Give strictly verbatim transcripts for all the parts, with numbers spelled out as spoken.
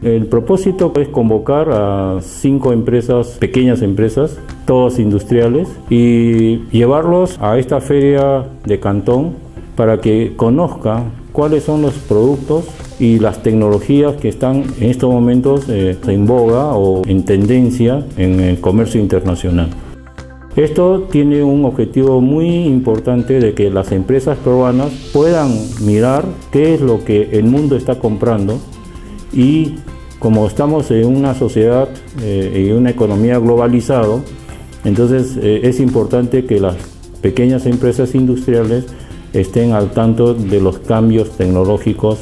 El propósito es convocar a cinco empresas, pequeñas empresas, todas industriales, y llevarlos a esta feria de Cantón para que conozcan cuáles son los productos y las tecnologías que están en estos momentos eh, en boga o en tendencia en el comercio internacional. Esto tiene un objetivo muy importante de que las empresas peruanas puedan mirar qué es lo que el mundo está comprando, y como estamos en una sociedad eh, y una economía globalizada, entonces eh, es importante que las pequeñas empresas industriales estén al tanto de los cambios tecnológicos.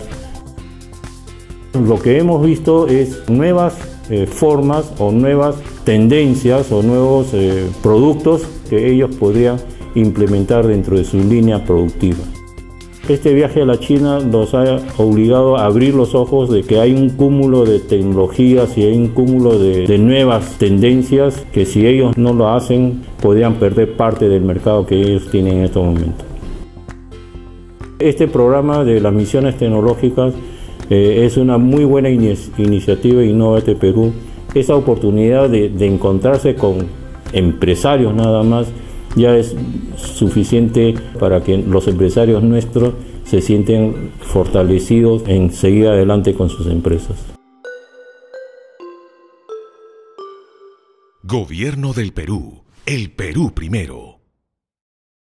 Lo que hemos visto es nuevas eh, formas o nuevas tendencias o nuevos eh, productos que ellos podrían implementar dentro de su línea productiva. Este viaje a la China nos ha obligado a abrir los ojos de que hay un cúmulo de tecnologías y hay un cúmulo de, de nuevas tendencias que si ellos no lo hacen podrían perder parte del mercado que ellos tienen en estos momentos. Este programa de las misiones tecnológicas eh, es una muy buena in iniciativa Innovate Perú. Esa oportunidad de, de encontrarse con empresarios nada más ya es suficiente para que los empresarios nuestros se sienten fortalecidos en seguir adelante con sus empresas. Gobierno del Perú, el Perú primero.